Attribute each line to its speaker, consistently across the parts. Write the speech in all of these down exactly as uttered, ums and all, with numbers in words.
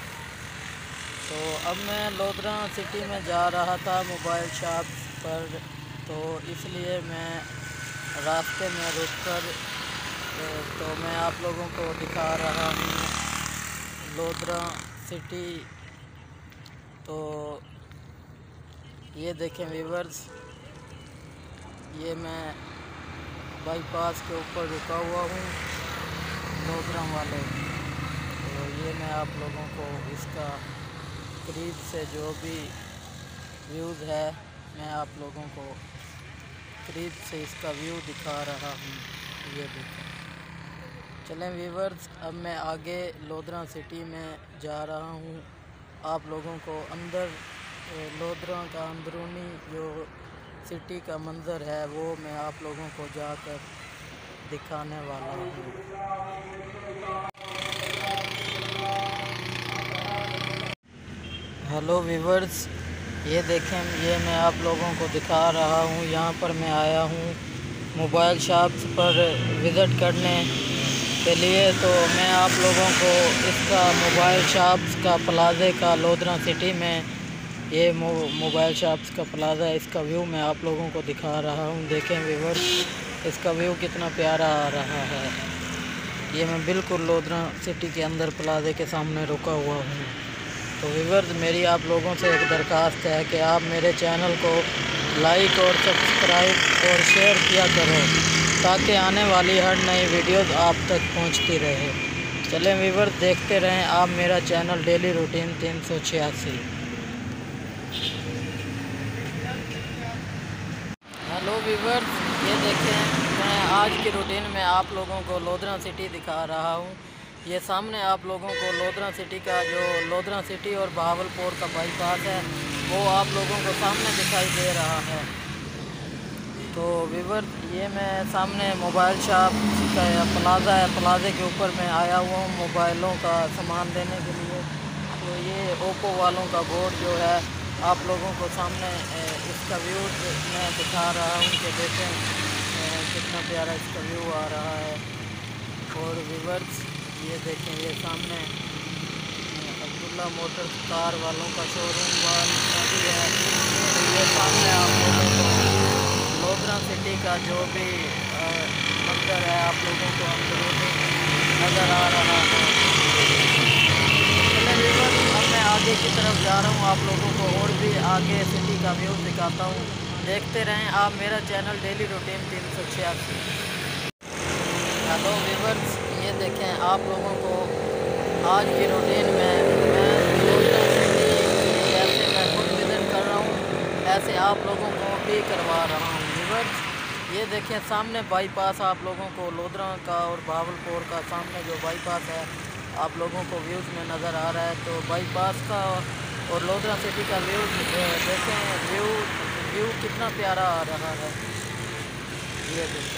Speaker 1: तो अब मैं लोधरा सिटी में जा रहा था मोबाइल शॉप पर, तो इसलिए मैं रास्ते में रुक कर तो मैं आप लोगों को दिखा रहा हूँ लोधरा सिटी। तो ये देखें व्यूवर्स, ये मैं बाईपास के ऊपर रुका हुआ हूँ लोधरा वाले। तो ये मैं आप लोगों को इसका करीब से जो भी व्यूज़ है मैं आप लोगों को करीब से इसका व्यू दिखा रहा हूँ। ये देखें। चलें व्यूवर्स, अब मैं आगे लोधरा सिटी में जा रहा हूँ। आप लोगों को अंदर लोधरा का अंदरूनी जो सिटी का मंज़र है वो मैं आप लोगों को जाकर दिखाने वाला हूँ। हेलो व्यूवर्स, ये देखें, ये मैं आप लोगों को दिखा रहा हूँ। यहाँ पर मैं आया हूँ मोबाइल शॉप्स पर विज़िट करने के लिए। तो मैं आप लोगों को इसका मोबाइल शॉप्स का प्लाज़े का लोधरा सिटी में ये मो, मोबाइल शॉप्स का प्लाज़ा है, इसका व्यू मैं आप लोगों को दिखा रहा हूँ। देखें व्यूवर्स, इसका व्यू कितना प्यारा आ रहा है। ये मैं बिल्कुल लोधरा सिटी के अंदर प्लाज़े के सामने रुका हुआ हूँ। तो व्यूवर्स, मेरी आप लोगों से एक दरख्वास्त है कि आप मेरे चैनल को लाइक और सब्सक्राइब और शेयर किया करो ताकि आने वाली हर नई वीडियोस आप तक पहुंचती रहे। चलें व्यूवर्स, देखते रहें आप मेरा चैनल डेली रूटीन तीन सौ छियासी। हेलो व्यूवर्स, ये देखें, मैं आज की रूटीन में आप लोगों को लोधरा सिटी दिखा रहा हूँ। ये सामने आप लोगों को लोधरा सिटी का जो लोधरा सिटी और बहावलपुर का बाईपास है वो आप लोगों को सामने दिखाई दे रहा है। तो व्यूवर्स, ये मैं सामने मोबाइल शॉप का प्लाज़ा है, प्लाज़े के ऊपर मैं आया हुआ हूँ मोबाइलों का सामान देने के लिए। तो ये ओप्पो वालों का बोर्ड जो है आप लोगों को सामने इसका व्यू मैं दिखा रहा हूँ कि देखें कितना प्यारा इसका व्यू आ रहा है। और व्यूवर्स, ये देखें, ये सामने अब्दुल्ला मोटर्स कार वालों का शोरूम भी है। तो ये सामने आप लोगों को लोधरा सिटी का जो भी मंजर है आप लोगों को अंदरूनी नज़र आ रहा है। चलिए व्यूअर्स, अब मैं आगे की तरफ जा रहा हूँ, आप लोगों को और भी आगे सिटी का व्यू दिखाता हूँ। देखते रहें आप मेरा चैनल डेली रूटीन तीन सौ छियासी। हेलो व्यूअर्स, ये देखें, आप लोगों को आज की रूटीन में मैं लोधरा सिटी जैसे मैं खुद विज़िट कर रहा हूँ ऐसे आप लोगों को भी करवा रहा हूँ। व्यूअर्स, ये देखें, सामने बाईपास आप लोगों को लोधरा का और बहावलपुर का सामने जो बाईपास है आप लोगों को व्यूज़ में नज़र आ रहा है। तो बाईपास का और लोधरा सिटी का व्यू देखें, व्यू व्यू कितना प्यारा आ रहा है। ये देखें।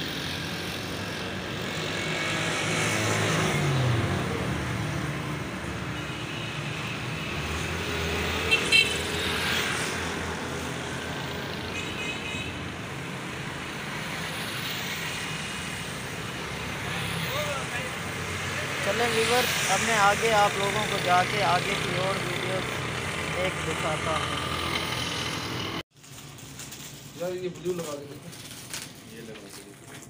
Speaker 1: चलें व्यूअर्स, अब मैं आगे आप लोगों को जाके आगे की और वीडियो एक दिखाता हूँ। यार ये ब्लू लगा दे, ये लगा दे।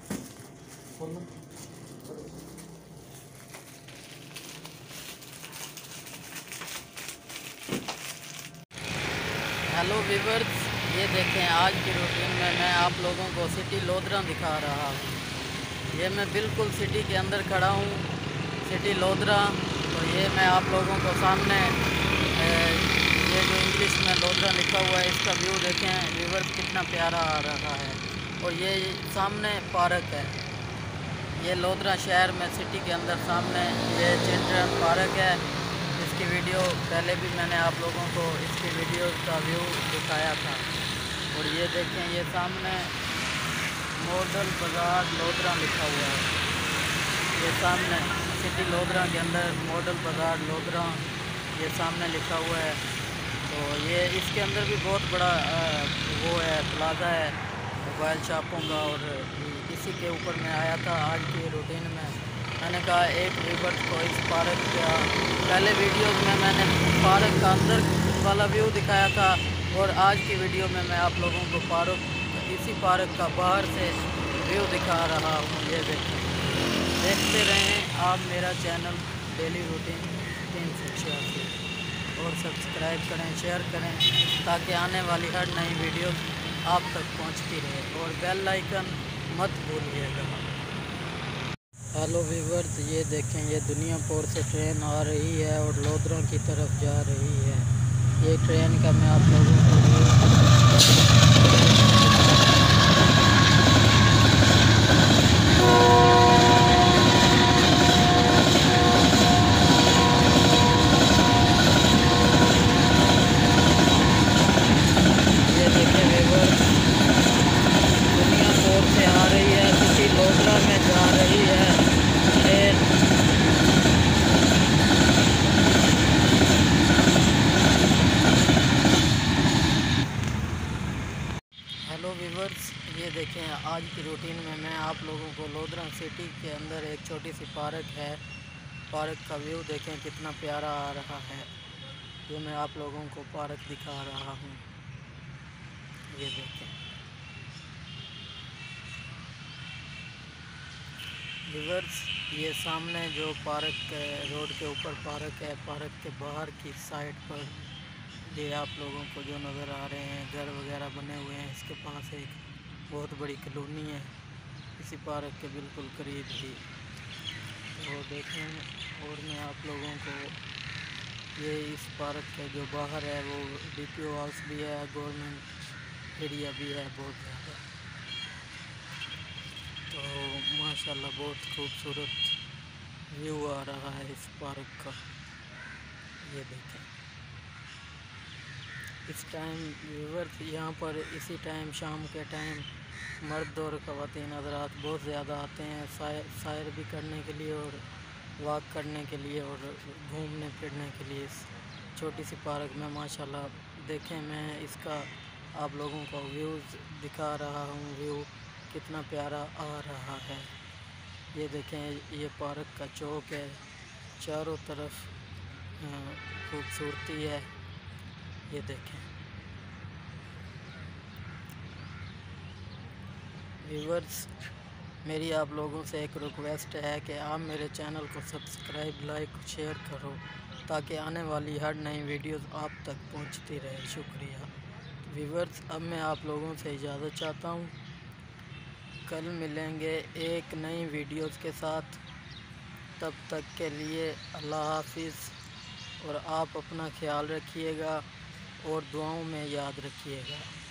Speaker 1: हेलो व्यूअर्स, ये देखें, आज की रूटीन में मैं आप लोगों को सिटी लोधरा दिखा रहा हूँ। ये मैं बिल्कुल सिटी के अंदर खड़ा हूँ, सिटी लोधरा। तो ये मैं आप लोगों को सामने ये जो इंग्लिश में लोधरा लिखा हुआ है इसका व्यू देखें व्यूअर्स, कितना प्यारा आ रहा है। और ये सामने पार्क है, ये लोधरा शहर में सिटी के अंदर सामने ये चिल्ड्रन पार्क है। इसकी वीडियो पहले भी मैंने आप लोगों को इसकी वीडियो का व्यू दिखाया था। और ये देखें, ये सामने मॉडल बाज़ार लोधरा लिखा हुआ है। ये सामने सिटी लोधरा के अंदर मॉडल बाज़ार लोधरा ये सामने लिखा हुआ है। तो ये इसके अंदर भी बहुत बड़ा वो है, प्लाज़ा है मोबाइल शॉपों का। और इसी के ऊपर मैं आया था आज की रूटीन में मैंने कहा एक व्यूवर्स को इस पार्क का पहले वीडियोस में मैंने पार्क का अंदर वाला व्यू दिखाया था और आज की वीडियो में मैं आप लोगों को पार्क इसी पार्क का बाहर से व्यू दिखा रहा हूँ। ये देखें, देखते रहें आप मेरा चैनल डेली रूटीन तीन सौ छियासी और सब्सक्राइब करें, शेयर करें ताकि आने वाली हर नई वीडियो आप तक पहुंचती रहे और बेल आइकन मत भूलिएगा। हेलो व्यूवर्स, ये देखें, ये दुनियापुर से ट्रेन आ रही है और लोधरा की तरफ जा रही है। ये ट्रेन का मैं आप लोगों को ये देखें व्यूवर्स, दुनियापुर से आ रही है, सिटी लोधरा में जा रही है ट्रेन। हेलो व्यूवर्स, ये देखें, आज की रूटीन में मैं आप लोगों को लोधरा सिटी के अंदर एक छोटी सी पार्क है, पार्क का व्यू देखें कितना प्यारा आ रहा है। ये मैं आप लोगों को पार्क दिखा रहा हूँ। ये देखें व्यूवर्स, ये सामने जो पार्क रोड के ऊपर पार्क है, पार्क के बाहर की साइड पर ये आप लोगों को जो नज़र आ रहे हैं घर वगैरह बने हुए हैं, इसके पास एक बहुत बड़ी कॉलोनी है इसी पार्क के बिल्कुल करीब ही। तो देखें, और मैं आप लोगों को ये इस पार्क के जो बाहर है वो डीपीओ हाउस भी है, गवर्नमेंट एरिया भी है बहुत ज़्यादा। तो माशाल्लाह बहुत खूबसूरत व्यू आ रहा है इस पार्क का। ये देखें, इस टाइम व्यूवर्स यहाँ पर इसी टाइम शाम के टाइम मर्द और ख़वातीन हज़रात बहुत ज़्यादा आते हैं सैर भी करने के लिए और वॉक करने के लिए और घूमने फिरने के लिए इस छोटी सी पार्क में। माशाल्लाह देखें, मैं इसका आप लोगों को व्यूज़ दिखा रहा हूँ, व्यू कितना प्यारा आ रहा है। ये देखें, ये पार्क का चौक है, चारों तरफ खूबसूरती है। ये देखें व्यूवर्स, मेरी आप लोगों से एक रिक्वेस्ट है कि आप मेरे चैनल को सब्सक्राइब, लाइक, शेयर करो ताकि आने वाली हर नई वीडियोस आप तक पहुंचती रहे। शुक्रिया व्यूवर्स, अब मैं आप लोगों से इजाज़त चाहता हूं। कल मिलेंगे एक नई वीडियोस के साथ, तब तक के लिए अल्लाह हाफिज़ और आप अपना ख्याल रखिएगा और दुआओं में याद रखिएगा।